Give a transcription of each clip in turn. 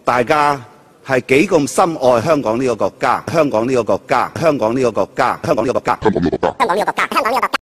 大家係幾咁深愛香港呢個國家，香港呢個國家，香港呢個國家，香港呢個國家，香港呢個國家，香港呢個國家，香港呢個國家。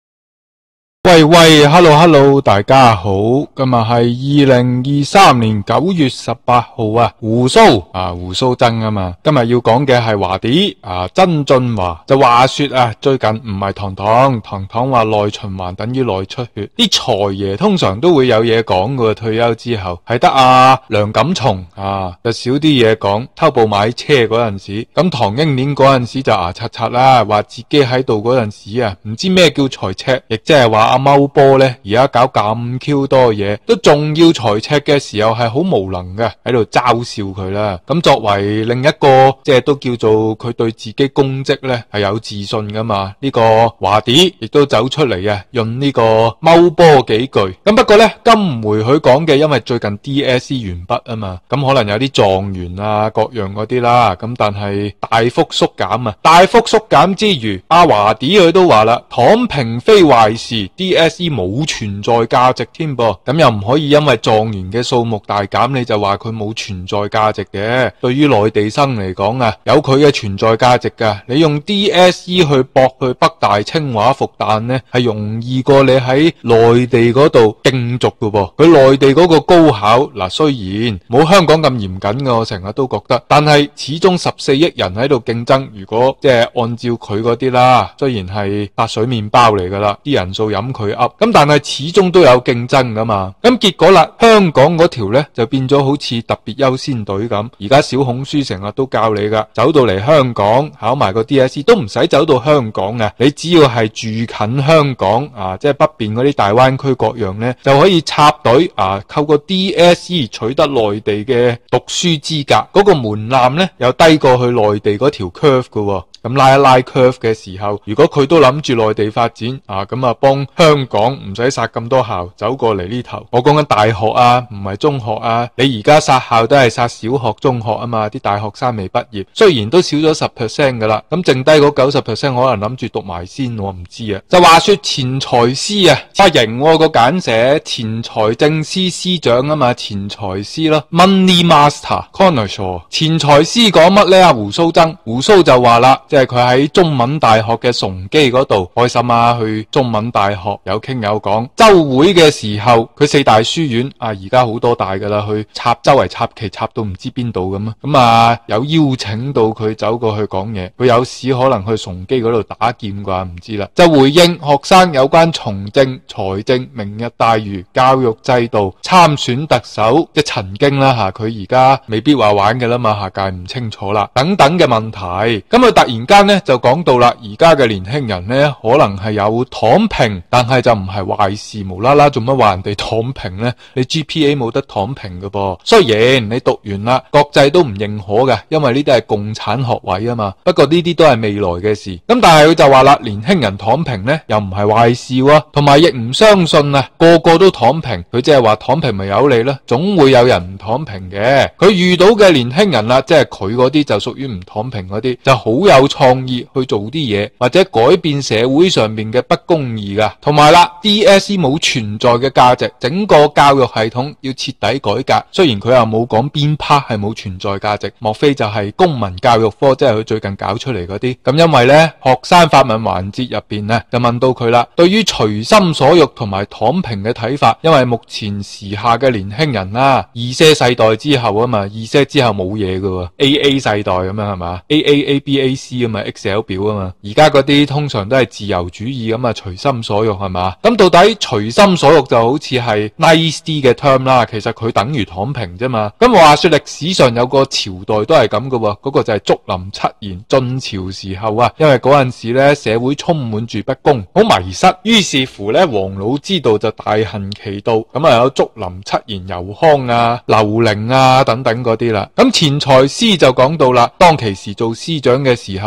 喂 ，hello， 大家好，今日係2023年9月18號啊，胡鬚曾啊嘛，今日要講嘅係華 Dee 曾俊華就話說啊，最近唔係糖糖話內循環等於內出血，啲財爺通常都會有嘢講噶，退休之後係得梁錦松就少啲嘢講，偷步買車嗰陣時，咁唐英年嗰陣時就牙刷刷啦，話自己喺度嗰陣時啊，唔知咩叫財赤，亦即係話阿踎波呢，而家搞咁 Q 多嘢，都仲要財赤嘅時候係好無能嘅，喺度嘲笑佢啦。咁作為另一個即係都叫做佢對自己功績呢係有自信噶嘛，呢個華 Dee 亦都走出嚟啊，用呢個踎波幾句。咁不過呢，今回佢講嘅，因為最近 DSE 完畢啊嘛，咁可能有啲狀元各樣嗰啲啦，咁但係大幅縮減啊，大幅縮減之餘，阿華 Dee 佢都話啦，躺平非壞事。DSE 冇存在價值添噃，咁又唔可以因為狀元嘅數目大減，你就話佢冇存在價值嘅。對於內地生嚟講啊，有佢嘅存在價值噶。你用 DSE 去搏去北大、清華、復旦呢，係容易過你喺內地嗰度競逐噶噃。佢內地嗰個高考嗱，雖然冇香港咁嚴謹嘅，我成日都覺得，但係始終14億人喺度競爭，如果即係按照佢嗰啲啦，雖然係白水麵包嚟噶啦，啲人數飲佢噏，咁但係始終都有競爭噶嘛。咁結果啦，香港嗰條呢就變咗好似特別優先隊咁。而家小紅書成日都教你噶，走到嚟香港考埋個 DSE 都唔使走到香港嘅，你只要係住近香港即係北邊嗰啲大灣區各樣呢，就可以插隊透過 DSE 取得內地嘅讀書資格。嗰個門檻呢又低過去內地嗰條 curve 噶喎。咁拉一拉 curve 嘅時候，如果佢都諗住內地發展咁啊幫香港唔使殺咁多校走過嚟呢頭。我講緊大學唔係中學你而家殺校都係殺小學中學啊嘛，啲大學生未畢業，雖然都少咗 10% 噶啦，咁剩低嗰 90% 可能諗住讀埋先，我唔知啊。就話說錢財司型個簡寫，前財政司司長啊嘛，錢財司咯 ，Money Master Connoisseur。錢財司講乜呢？胡鬚就話啦，即係佢喺中文大學嘅崇基嗰度開心去中文大學有傾有講。周會嘅時候，佢4大書院而家好多大噶啦，去周圍插旗插到唔知邊度咁咁有邀請到佢走過去講嘢。佢有時可能去崇基嗰度打劍啩，唔知啦。就回應學生有關從政、財政、明日大嶼、教育制度、參選特首即曾經啦佢而家未必話玩嘅啦嘛，下屆唔清楚啦等等嘅問題。咁佢突然間呢就講到啦，而家嘅年輕人呢可能係有躺平，但係就唔係壞事。無啦啦做乜話人哋躺平呢？你 GPA 冇得躺平㗎噃。雖然你讀完啦，國際都唔認可嘅，因為呢啲係共產學位啊嘛。不過呢啲都係未來嘅事。咁但係佢就話啦，年輕人躺平呢又唔係壞事喎，同埋亦唔相信個個都躺平。佢即係話躺平咪有你啦，總會有人唔躺平嘅。佢遇到嘅年輕人啦，即係佢嗰啲就屬於唔躺平嗰啲，就好有創意去做啲嘢，或者改變社會上面嘅不公義噶。同埋啦 DSE 冇存在嘅價值，整個教育系統要徹底改革。雖然佢又冇講邊 part 係冇存在價值，莫非就係公民教育科，即係佢最近搞出嚟嗰啲。咁因為呢學生發問環節入邊呢就問到佢啦，對於隨心所欲同埋躺平嘅睇法。因為目前時下嘅年輕人啦，2世代之後啊嘛，2世之後冇嘢噶，AA 世代咁樣係嘛，AAABAC 啊嘛，Excel 表啊嘛。而家嗰啲通常都係自由主義咁隨心所欲係嘛。咁到底隨心所欲就好似係 nice 啲嘅 term 啦，其實佢等於躺平啫嘛。咁話說歷史上有個朝代都係咁噶喎，嗰個就係竹林七賢晉朝時候因為嗰陣時咧社會充滿住不公，好迷失，於是乎咧黃老之道就大行其道，咁有竹林七賢游康劉伶等等嗰啲啦。咁錢財司就講到啦，當其時做司長嘅時候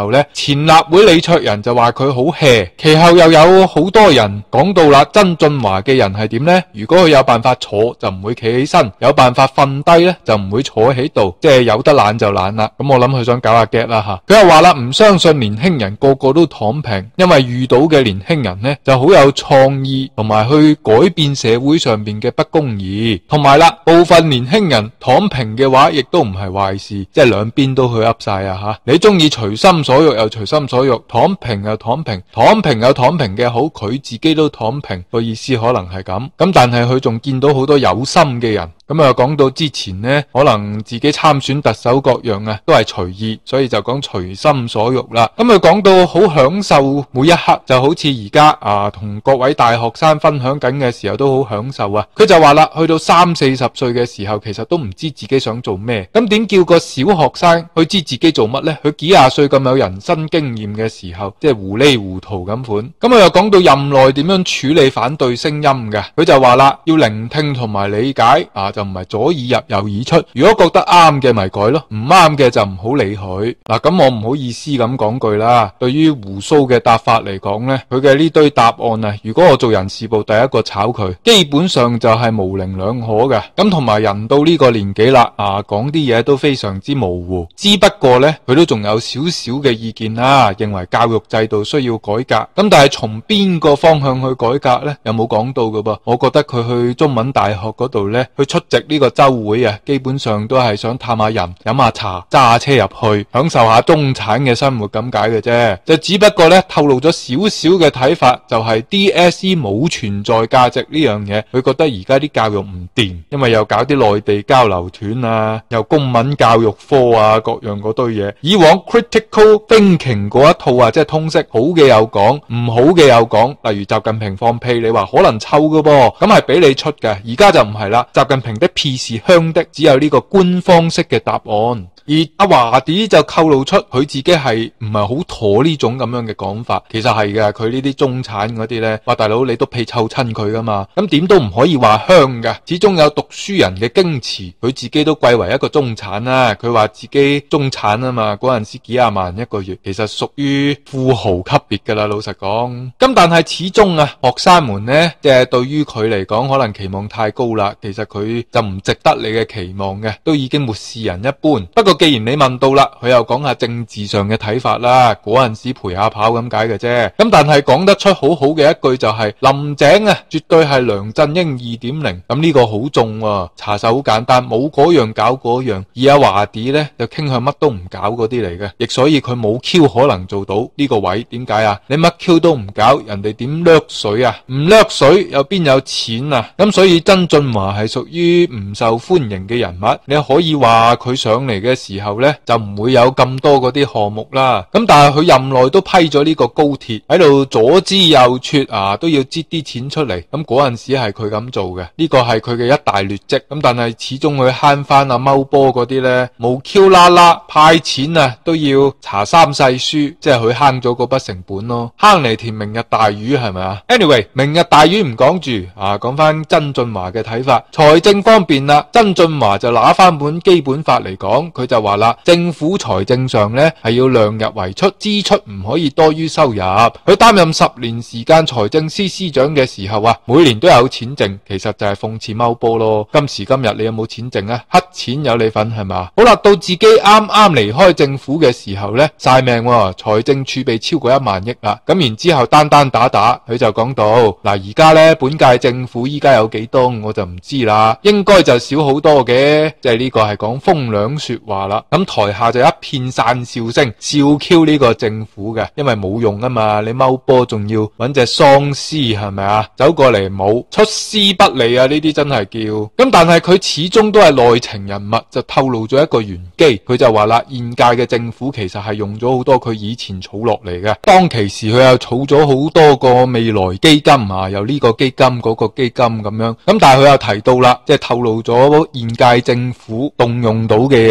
候呢，前立會李卓人就話佢好 hea， 其後又有好多人講到啦，曾俊華嘅人係點呢？如果佢有辦法坐就唔會企起身，有辦法瞓低呢就唔會坐喺度，即係有得懶就懶啦。咁我諗佢想搞下 get 啦吓。佢又話啦，唔相信年輕人個個都躺平，因為遇到嘅年輕人呢就好有創意，同埋去改變社會上邊嘅不公義，同埋啦，部分年輕人躺平嘅話，亦都唔係壞事，即係兩邊都去噏晒啊吓。你中意隨心所欲又隨心所欲，躺平又躺平，躺平有躺平嘅好，佢自己都躺平，個意思可能係咁。咁但係佢仲見到好多有心嘅人。咁啊，講到之前呢，可能自己參選特首各樣啊，都係隨意，所以就講隨心所欲啦。咁佢講到好享受每一刻，就好似而家同各位大學生分享緊嘅時候都好享受啊。佢就話啦，去到30-40歲嘅時候，其實都唔知自己想做咩。咁點叫個小學生去知自己做乜呢？佢幾廿歲咁有人生經驗嘅時候，即係糊裡糊塗咁款。咁佢又講到任內點樣處理反對聲音嘅，佢就話啦，要聆聽同埋理解就唔係左耳入右耳出，如果覺得啱嘅咪改咯，唔啱嘅就唔好理佢。咁我唔好意思咁講句啦，對於胡鬚嘅答法嚟講呢，佢嘅呢堆答案啊，如果我做人事部第一個炒佢，基本上就係模棱兩可嘅。咁同埋人到呢個年紀啦，講啲嘢都非常之模糊。只不過呢，佢都仲有少少嘅意見啦，認為教育制度需要改革。咁但係從邊個方向去改革呢？有冇講到㗎噃？我覺得佢去中文大學嗰度呢，去出席呢個週會啊，基本上都係想探下人，飲下茶，揸下車入去，享受下中產嘅生活咁解嘅啫。就只不過呢，透露咗少少嘅睇法，就係 DSE 冇存在價值呢樣嘢。佢覺得而家啲教育唔掂，因為又搞啲內地交流團啊，又公民教育科啊，各樣嗰堆嘢。以往 critical thinking 嗰一套即係通識，好嘅又講，唔好嘅又講。例如習近平放屁，你話可能臭㗎噃，咁係俾你出嘅。而家就唔係啦，習近平的屁是香的，只有呢個官方式嘅答案。而阿華迪就透露出佢自己係唔係好妥呢種咁樣嘅講法。其實係嘅，佢呢啲中產嗰啲呢，話大佬你都屁臭親佢噶嘛，咁點都唔可以話香嘅，始終有讀書人嘅矜持。佢自己都貴為一個中產啦，佢話自己中產啊嘛，嗰陣時幾廿萬一個月，其實屬於富豪級別噶啦，老實講。咁但係始終學生們呢，即係對於佢嚟講可能期望太高啦，其實佢就唔值得你嘅期望嘅，都已經漠視人一般。不過既然你問到啦，佢又講下政治上嘅睇法啦，嗰陣時陪下跑咁解嘅啫。咁但係講得出好好嘅一句就係林鄭絕對係梁振英 2.0。咁呢個好重喎，查實好簡單，冇嗰樣搞嗰樣。而阿華迪呢，就傾向乜都唔搞嗰啲嚟嘅，亦所以佢冇 Q 可能做到呢個位。點解啊？你乜 Q 都唔搞，人哋點掠水啊？唔掠水又邊有錢啊？咁所以曾俊華係屬於唔受歡迎嘅人物。你可以話佢上嚟嘅時候呢，就唔會有咁多嗰啲項目啦。咁但係佢任內都批咗呢個高鐵，喺度左支右絀都要擠啲錢出嚟。咁嗰陣時係佢咁做嘅，呢個係佢嘅一大劣跡。咁但係始終佢慳翻踎波嗰啲呢，冇 Q 啦派錢都要查三世書，即係佢慳咗嗰筆成本咯，慳嚟填明日大嶼係咪啊 ？Anyway， 明日大嶼唔講住講翻曾俊華嘅睇法。財政方面啦，曾俊華就拿翻本基本法嚟講，佢就話啦，政府財政上呢係要量入為出，支出唔可以多於收入。佢擔任10年時間財政司司長嘅時候每年都有錢剩，其實就係諷刺踎波咯。今時今日你有冇錢剩啊？黑錢有你份係嘛？好啦，到自己啱啱離開政府嘅時候呢，晒命財政儲備超過1萬億啦。咁然之後單打，佢就講到嗱，而家呢本屆政府依家有幾多我就唔知啦，應該就少好多嘅，即係呢個係講風涼說話啦。咁台下就一片讚笑聲，笑 Q 呢個政府嘅，因為冇用啊嘛，你踎波仲要揾隻喪屍係咪啊？走過嚟冇出師不利啊，呢啲真係叫。咁但係佢始終都係內情人物，就透露咗一個玄機。佢就話啦，現屆嘅政府其實係用咗好多佢以前儲落嚟嘅，當其時佢又儲咗好多個未來基金由呢個基金嗰個基金咁樣。咁但係佢又提到啦，即係透露咗現屆政府動用到嘅一啲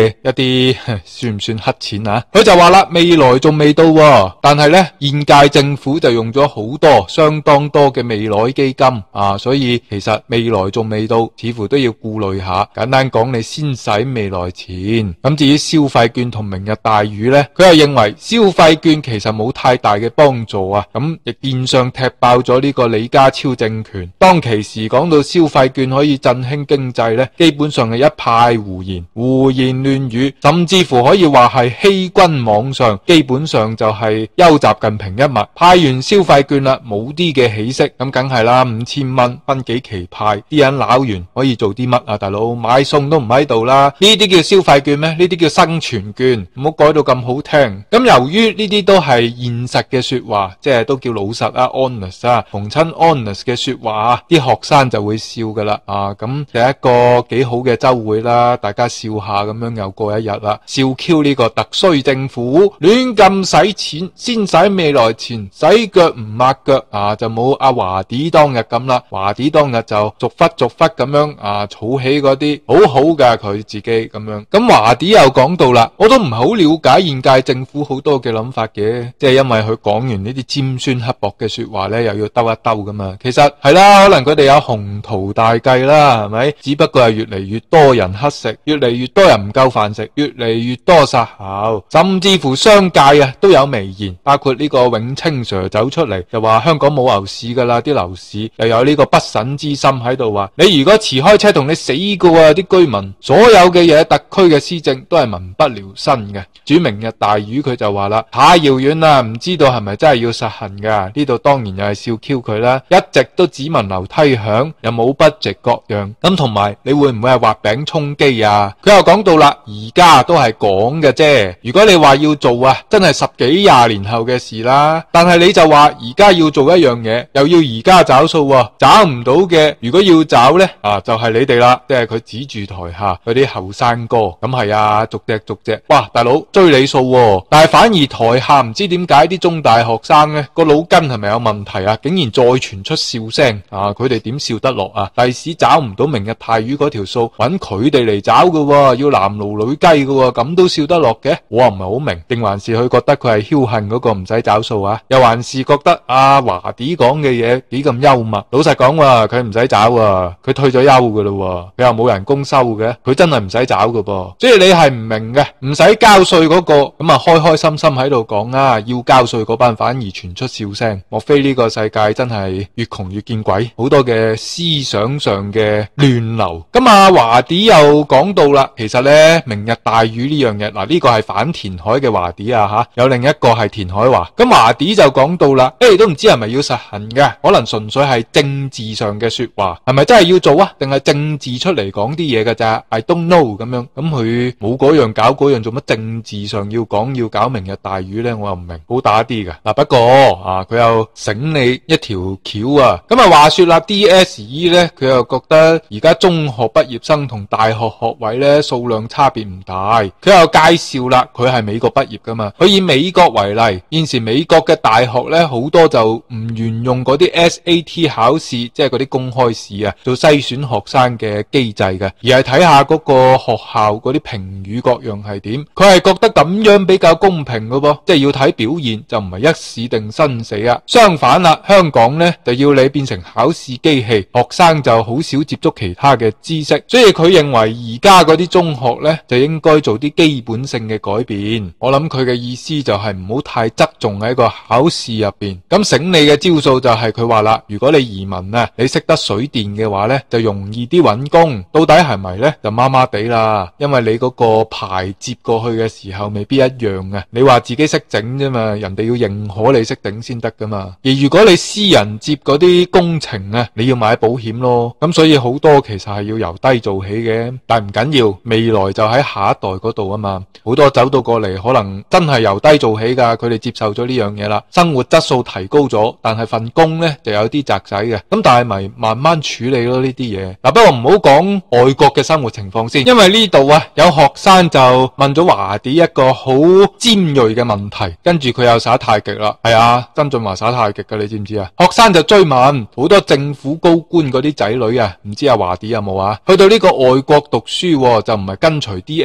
啲算唔算黑錢啊？佢就話啦，未來仲未到喎，但係呢，現屆政府就用咗好多相當多嘅未來基金啊，所以其實未來仲未到，似乎都要顧慮下。簡單講，你先使未來錢。咁至於消費券同明日大嶼呢，佢又認為消費券其實冇太大嘅幫助啊，咁亦變相踢爆咗呢個李家超政權。當其時講到消費券可以振興經濟呢，基本上係一派胡言亂語，甚至乎可以話係欺君罔上，基本上就係休習近平一脈。派完消費券啦，冇啲嘅起色，咁梗係啦，5000蚊分幾期派，啲人鬧完可以做啲乜啊？大佬買餸都唔喺度啦，呢啲叫消費券咩？呢啲叫生存券，唔好改到咁好聽。咁由於呢啲都係現實嘅說話，即係都叫老實啊 honest 啊，逢親 honest 嘅說話啊，啲學生就會笑噶啦啊，咁第一個幾好嘅週會啦，大家笑下咁樣又過一日啦，笑 Q 呢個特須政府亂咁使錢，先使未來錢，洗腳唔抹腳啊，就冇阿華弟當日咁啦，華弟當日就逐忽咁樣啊儲起嗰啲好好嘅佢自己咁樣。咁華弟又講到啦，我都唔係好了解現屆政府好多嘅諗法嘅，即係因為佢講完呢啲尖酸刻薄嘅說話呢，又要兜一兜噶嘛。其實係啦，可能佢哋有宏圖大計啦，係咪？只不過係越嚟越多人乞食，越嚟越多人唔夠飯食，越嚟越多殺校，甚至乎商界啊都有微言，包括呢個永清 Sir 走出嚟就話香港冇牛市噶啦，啲樓市又有呢個不審之心喺度話，你如果遲開車同你死過啊，啲居民所有嘅嘢，特區嘅施政都係民不聊生嘅。主明日大嶼佢就話啦，太遙遠啦，唔知道係咪真係要實行噶？呢度當然又係笑 Q 佢啦，一直都只聞樓梯響，又冇budget各樣。咁同埋你會唔會係畫餅充飢啊？佢又講到啦，而家都係講嘅啫，如果你話要做啊，真係10幾20年後嘅事啦。但係你就話而家要做一樣嘢，又要而家找數喎，找唔到嘅，如果要找呢，就係你哋啦，即係佢指住台下嗰啲後生哥，咁係啊，逐隻，哇，大佬追你數喎，但係反而台下唔知點解啲中大學生呢個腦筋係咪有問題啊？竟然再傳出笑聲啊！佢哋點笑得落啊？第時找唔到明日大嶼嗰條數，揾佢哋嚟找嘅喎，要男奴女雞嘅喎，咁都笑得落嘅？我唔係好明，定還是佢覺得佢係僥倖嗰個唔使找數啊？又還是覺得阿華弟講嘅嘢幾咁幽默？老實講喎，佢唔使找喎，佢退咗休嘅咯，佢又冇人工收嘅，佢真係唔使找嘅噃。所以你係唔明嘅，唔使交稅嗰個咁啊，開開心心喺度講啊，要交稅嗰班反而傳出笑聲。莫非呢個世界真係越窮越見鬼？好多嘅思想上嘅亂流。咁啊，華弟又講到啦，其實呢，明日大嶼呢樣嘢，嗱呢個係反填海嘅華弟啊吓，有另一個係填海華。咁華弟就講到啦，都唔知係咪要實行嘅，可能純粹係政治上嘅說話，係咪真係要做啊？定係政治出嚟講啲嘢㗎咋 ？I don't know 咁樣。咁佢冇嗰樣搞嗰樣，做乜政治上要講要搞明日大嶼呢？我又唔明，好打啲㗎。嗱，不過啊，佢又醒你一條橋啊。咁啊，話說啦 ，DSE 呢，佢又覺得而家中學畢業生同大學學位呢數量差別唔大。佢又介紹啦，佢係美國畢業噶嘛。佢以美國為例，現時美國嘅大學呢，好多就唔沿用嗰啲 SAT 考試，即係嗰啲公開試啊，做篩選學生嘅機制嘅，而係睇下嗰個學校嗰啲評語各樣係點。佢係覺得咁樣比較公平噶噃，即係要睇表現，就唔係一試定生死啊。相反啦，香港呢就要你變成考試機器，學生就好少接觸其他嘅知識，所以佢認為而家嗰啲中學呢就應該做啲基本性嘅改變。我諗佢嘅意思就係唔好太側重喺個考試入邊。咁醒你嘅招數就係佢話啦，如果你移民啊，你識得水電嘅話呢，就容易啲揾工。到底係咪呢？就麻麻地啦，因為你嗰個牌接過去嘅時候未必一樣啊。你話自己識整啫嘛，人哋要認可你識整先得噶嘛。而如果你私人接嗰啲工程啊，你要買保險咯。咁所以好多其實係要由低做起嘅，但係唔緊要，未來就喺下一代嗰度啊嘛。好多走到過嚟，可能真係由低做起噶，佢哋接受咗呢樣嘢啦，生活質素提高咗，但係份工呢就有啲窄仔嘅。咁但係咪慢慢處理咯呢啲嘢。嗱，不過唔好講外國嘅生活情況先，因為呢度啊有學生就問咗華弟一個好尖銳嘅問題，跟住佢又耍太極啦。係啊，曾俊華耍太極噶，你知唔知啊？學生就追問，好多政府高官嗰啲仔女啊，唔知阿華弟有冇啊？去到呢個外國讀書就唔係跟隨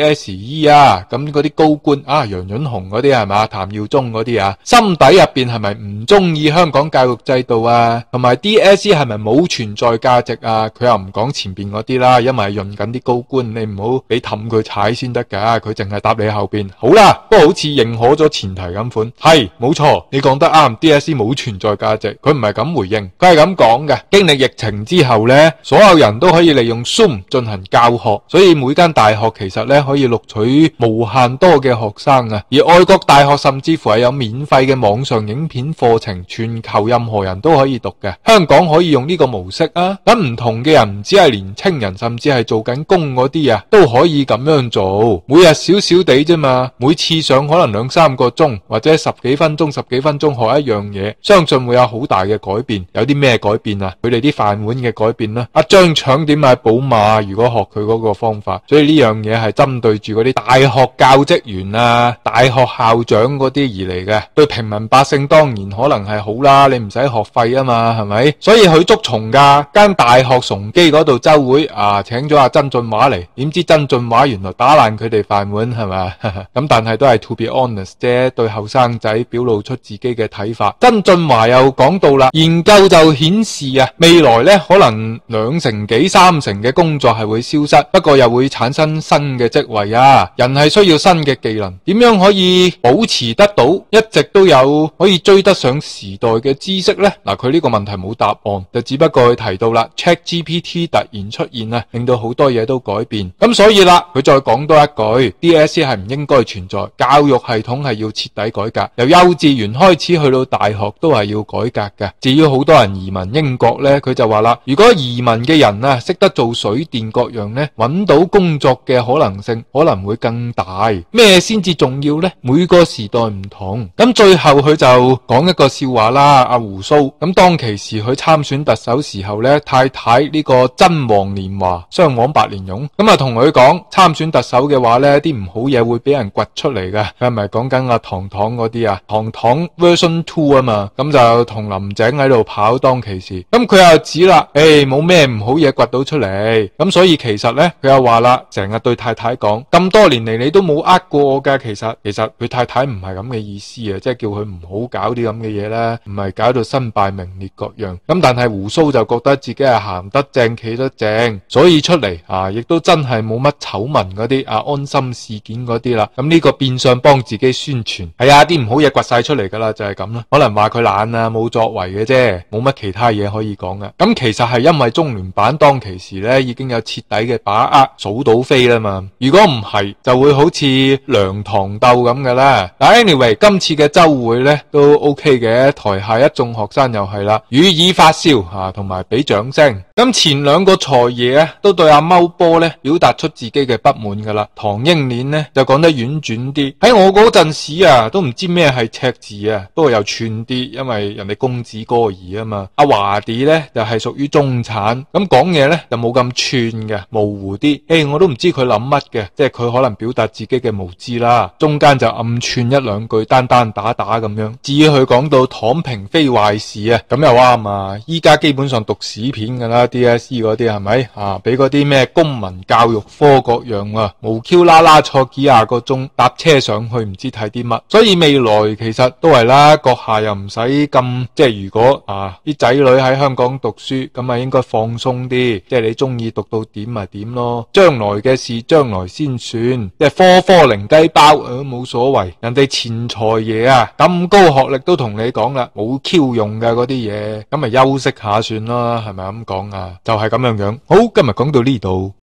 DSE 啊，咁嗰啲高官啊，楊潤雄嗰啲係嘛，譚耀宗嗰啲啊，心底入邊係咪唔中意香港教育制度啊？同埋 DSE 係咪冇存在價值啊？佢又唔講前邊嗰啲啦，因為潤緊啲高官，你唔好俾氹佢踩先得噶，佢淨係答你後邊。好啦，都好似認可咗前提咁款，係冇錯，你講得啱，DSE 冇存在價值，佢唔係咁回應，佢係咁講嘅。經歷疫情之後呢，所有人都可以利用 Zoom 進行教學，所以每間大學其實呢可以錄取無限多嘅學生啊，而外國大學甚至乎係有免費嘅網上影片課程，全球任何人都可以讀嘅。香港可以用呢個模式啊，咁唔同嘅人唔止係年青人，甚至係做緊工嗰啲啊，都可以咁樣做，每日少少地啫嘛，每次上可能2-3個鐘，或者十幾分鐘學一樣嘢，相信會有好大嘅改變。有啲咩改變啊？佢哋啲飯碗嘅改變啦。張腸點買寶馬？如果學佢嗰個方法，所以呢樣嘢係針對住嗰啲大學教職員啊、大學校長嗰啲而嚟嘅。對平民百姓當然可能係好啦，你唔使學費啊嘛，係咪？所以佢捉蟲噶，間大學崇基嗰度周會啊，請咗阿曾俊華嚟，點知曾俊華原來打爛佢哋飯碗係咪？咁但係都係 to be honest 啫，對後生仔表露出自己嘅睇法。曾俊華又講到啦，研究就顯示啊，未來呢可能2成幾3成嘅工作係會消失，不過又會產生新嘅職位啊。人係需要新嘅技能，點樣可以保持得到一直都有可以追得上時代嘅知識呢？嗱，佢呢個問題冇答案，就只不過佢提到啦 ChatGPT 突然出現啊，令到好多嘢都改變。咁所以啦，佢再講多一句， DSE 係唔應該存在，教育系統係要徹底改革，由幼稚園開始去到大學都係要改革嘅。至於好多人移民英國呢，佢就話啦，如果移民嘅人啊識得做水電各樣呢，揾到工作嘅可能性可能會更大。咩先至重要呢？每個時代唔同。咁最後佢就講一個笑話啦，阿胡蘇咁當其時佢參選特首時候呢，太太呢個真黃蓮華雙黃白蓮蓉咁啊，同佢講參選特首嘅話呢，啲唔好嘢會俾人掘出嚟嘅。佢係咪講緊阿唐唐嗰啲啊？唐唐 version 2啊嘛，咁就同林鄭喺度跑當其時。咁佢又指啦，冇咩唔好嘢掘到出嚟。咁所以其實呢，佢又話啦，成日對太太講，咁多年嚟你都冇呃過我㗎。其實佢太太唔係咁嘅意思啊，即係叫佢唔好搞啲咁嘅嘢啦，唔係搞到身敗名裂各樣。咁但係胡蘇就覺得自己係行得正企得正，所以出嚟啊，亦都真係冇乜醜聞嗰啲啊，安心事件嗰啲啦。咁呢個變相幫自己宣傳，係啊，啲唔好嘢掘晒出嚟噶啦，就係咁啦。可能話佢懶啊，冇作為嘅啫，冇乜其他嘢可以講噶。咁其實係因為中聯辦當其時呢已經有徹底嘅把握，數到飛啦嘛。如果唔係，就會好似梁唐鬥咁噶啦。嗱 ，anyway， 今次嘅周會呢都 OK 嘅，台下一眾學生又係啦，予以發笑啊，同埋俾掌聲。咁前2個財爺啊，都對阿踎波呢表達出自己嘅不滿噶啦。唐英年呢就講得婉轉啲，喺我嗰陣時啊，都唔知咩係赤字啊，不過又串啲，因為人哋公子哥兒啊嘛。阿華弟呢就係屬於中產，咁講嘢呢就冇咁串嘅，模糊啲。我都唔知佢諗乜嘅，即係佢可能表達自己嘅無知啦。中間就暗串1-2句，單單打打咁樣。至於佢講到躺平非壞事啊，咁又啱啊！依家基本上讀屎片噶啦 ，DSE 嗰啲係咪啊？俾嗰啲咩公民教育科各樣啊，無 Q 啦啦坐幾廿個鐘搭車上去，唔知睇啲乜。所以未來其實都係啦，閣下又唔使咁，即係如果啲仔女喺香港讀書，咁啊應該放鬆啲，即係你中意讀到點咪點咯。將來嘅事將來先算，即係科零雞包冇所謂。人哋錢財爺啊咁高學歷都同你講啦，冇 Q 用㗎嗰啲嘢，咁咪休息下算啦，係咪咁講啊？就係咁樣樣。好，今日講到呢度。